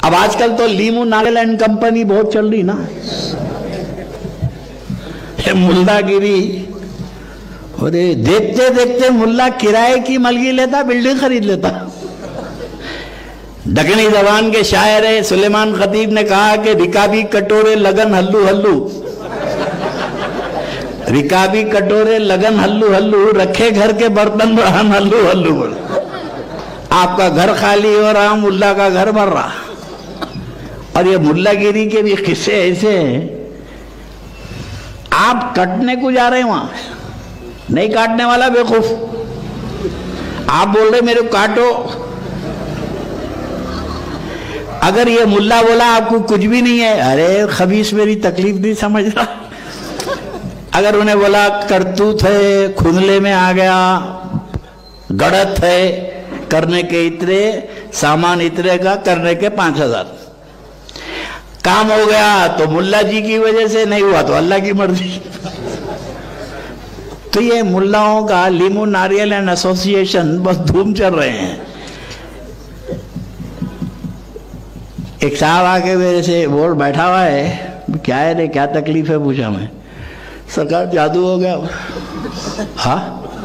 अब आजकल तो लीमू नागालैंड कंपनी बहुत चल रही ना, मुल्लागिरी। अरे देखते देखते मुल्ला किराए की मलगी लेता, बिल्डिंग खरीद लेता। दक्षिणी जबान के शायर है सुलेमान खतीब ने कहा कि रिकाबी कटोरे लगन हल्लू हल्लू, रिकाबी कटोरे लगन हल्लू हल्लू, रखे घर के बर्तन बढ़ान हल्लू हल्लू। आपका घर खाली हो रहा, मुल्ला का घर भर रहा। और ये मुल्लागिरी के भी किस्से ऐसे हैं, आप कटने को जा रहे हैं, वहां नहीं काटने वाला बेवकूफ, आप बोल रहे मेरे को काटो। अगर ये मुल्ला बोला आपको कुछ भी नहीं है, अरे खबीस मेरी तकलीफ नहीं समझ रहा। अगर उन्हें बोला करतूत है, खुंदले में आ गया, गड़त है, करने के इतने सामान इतने का, करने के 5000 काम हो गया, तो मुल्ला जी की वजह से नहीं हुआ तो अल्लाह की मर्जी। तो ये मुल्लाओं का लीमू नारियल एंड एसोसिएशन बस धूम चल रहे हैं। एक साहब आके मेरे से बोल बैठा हुआ है, क्या है रे, क्या तकलीफ है, पूछा मैं। सरकार जादू हो गया। हाँ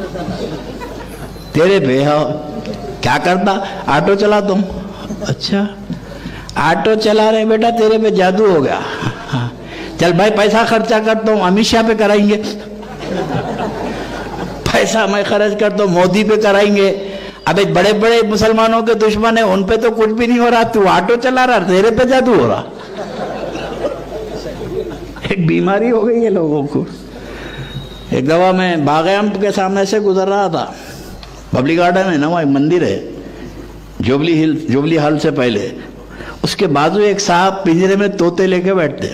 तेरे पे, हाँ क्या करता, ऑटो चला तुम। अच्छा ऑटो चला रहे बेटा, तेरे पे जादू हो गया। हाँ चल भाई पैसा खर्चा करता हूँ, अमित शाह पे कराएंगे। पैसा मैं खर्च करता हूँ, मोदी पे कराएंगे। अबे बड़े बड़े मुसलमानों के दुश्मन है, उन पे तो कुछ भी नहीं हो रहा, तू ऑटो चला रहा, तेरे पे जादू हो रहा। एक बीमारी हो गई है लोगों को। एक दफा मैं बाग-ए-आम के सामने से गुजर रहा था, पब्लिक गार्डन है ना, वहाँ एक मंदिर है, जुबली हॉल से पहले, उसके बाजू एक साहब पिंजरे में तोते लेके बैठते।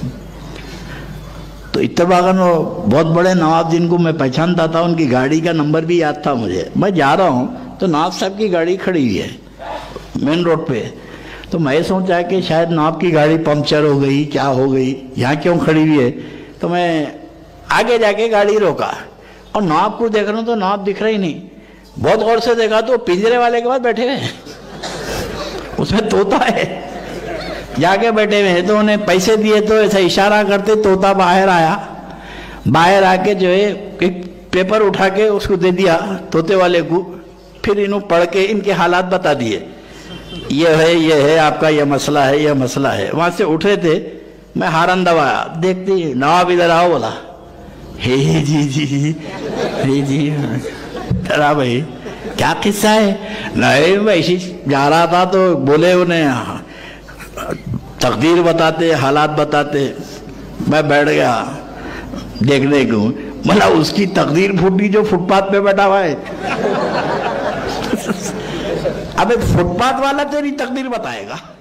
तो इत्तफाकन वो बहुत बड़े नवाब जिनको मैं पहचानता था, उनकी गाड़ी का नंबर भी याद था मुझे। मैं जा रहा हूँ तो नवाब साहब की गाड़ी खड़ी हुई है मेन रोड पे। तो मैं सोचा कि शायद नवाब की गाड़ी पंक्चर हो गई, क्या हो गई, यहाँ क्यों खड़ी हुई है। तो मैं आगे जाके गाड़ी रोका और नवाब को देख रहा हूँ तो नवाब दिख रहा ही नहीं। बहुत गौर से देखा तो पिंजरे वाले के पास बैठे हुए हैं, उसमें तोता है, जाके बैठे हुए हैं। तो उन्हें पैसे दिए तो ऐसा इशारा करते तोता बाहर आया। बाहर आके जो है एक पेपर उठा के उसको दे दिया तोते वाले को। फिर इन्हों पढ़ के इनके हालात बता दिए, ये है आपका, ये मसला है, ये मसला है। वहां से उठ रहे थे, मैं हारन दबाया, देखते नवाब इधर आओ। बोला हे जी जी हे जी, डरा भाई क्या किस्सा है। नहीं वैसे जा रहा था तो बोले उन्हें तकदीर बताते, हालात बताते। मैं बैठ गया देखने को, बोला उसकी तकदीर फूटी जो फुटपाथ पे बैठा हुआ है। अबे फुटपाथ वाला तेरी तकदीर बताएगा।